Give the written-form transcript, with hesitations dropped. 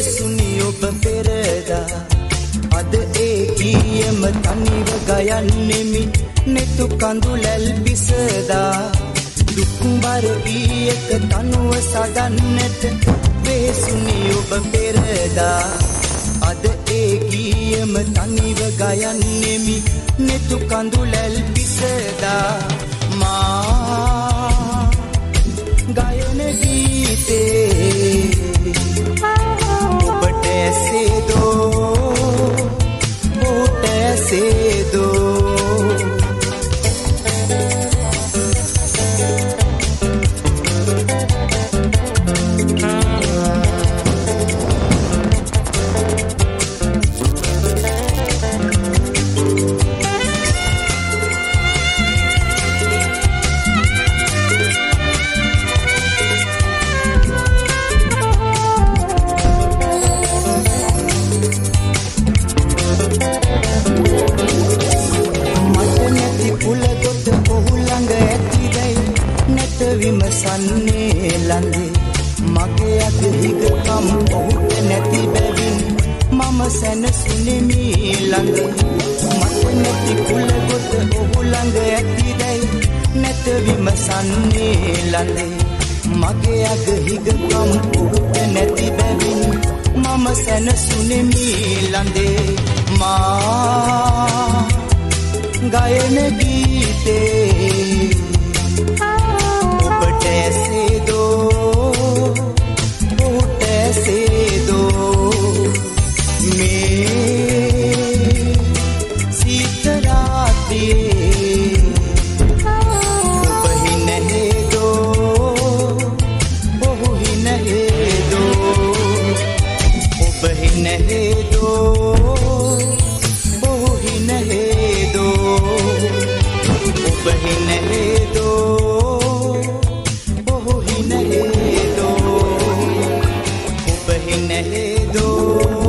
सुनी ඔබ පෙරදා අද ඒ ගීයම තනිව ගයන්නෙමි නෙතු කඳුලැල් බිසදා දුක්බර ගීයක තනුව සදන්නට වේසුනි ඔබ පෙරදා අද ඒ ගීයම තනිව ගයන්නෙමි නෙතු කඳුලැල් බිසදා මා गायन गीते बट ऐसे दो बट ऐसे दो විමසන්නේ ලඳේ මගේ අද හිගකම් ඔහුට නැති බැවින් මම සැනසුනේමි ළඟ මට නැති කුලගොත ඔහු ළඟ ඇතිදැයි නැත විමසන්නේ ලඳේ මගේ අද හිගකම් ඔහුට නැති බැවින් මම සැනසුනේමි ළඳේ මා ගයන ගීතේ ऐसे दो बट ऐसे दो मैं सीतराते बही नहीं दो बहु ही नहीं दो बही नहीं दो बहु ही नहीं दो बही नहीं दो नहीं दो